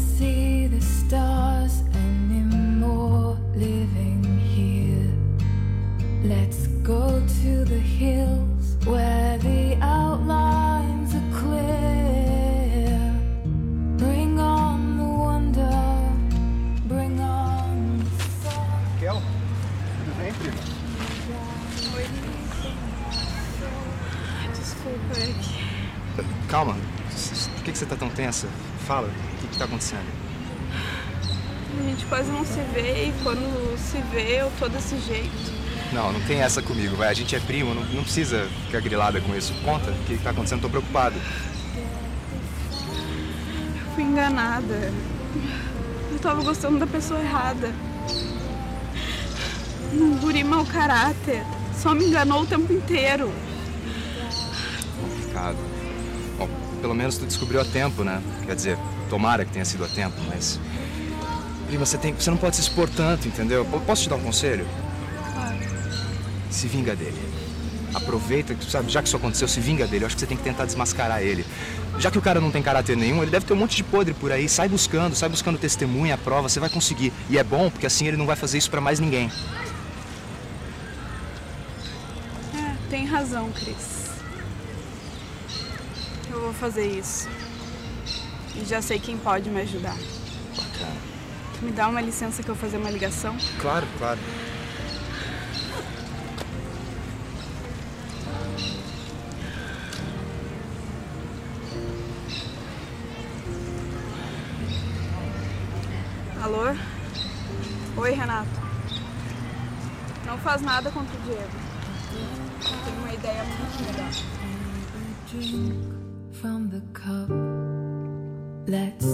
see the stars anymore living here. Let's go to the hills where the outlines are clear. Bring on the wonder, bring on the sun. Raquel, tudo bem, prima? Oi. Desculpa, é que... Calma, por que você tá tão tensa? Fala, o que tá acontecendo? A gente quase não se vê e quando se vê eu tô desse jeito. Não tem essa comigo, vai. A gente é primo, não precisa ficar grilada com isso. Conta, o que tá acontecendo? Tô preocupado. Eu fui enganada. Eu tava gostando da pessoa errada. Um guri mau caráter. Só me enganou o tempo inteiro. Complicado. Bom, pelo menos tu descobriu a tempo, né? Quer dizer, tomara que tenha sido a tempo, mas... Prima, você não pode se expor tanto, entendeu? Posso te dar um conselho? Se vinga dele. Aproveita, sabe, já que isso aconteceu, se vinga dele. Eu acho que você tem que tentar desmascarar ele. Já que o cara não tem caráter nenhum, ele deve ter um monte de podre por aí. Sai buscando testemunha, prova, você vai conseguir. E é bom, porque assim ele não vai fazer isso pra mais ninguém. Tem razão, Cris. Eu vou fazer isso. E já sei quem pode me ajudar. Bacana. Me dá uma licença que eu vou fazer uma ligação? Claro, claro. Alô? Oi, Renato. Não faz nada contra o Diego. Tenho uma ideia muito melhor. Drink from the cup. Let's